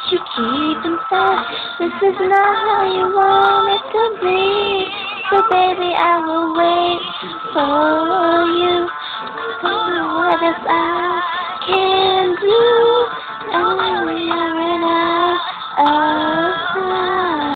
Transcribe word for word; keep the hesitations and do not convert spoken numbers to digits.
you keep inside. This is not how you want it to be. So baby, I will wait for you. So what else I can do?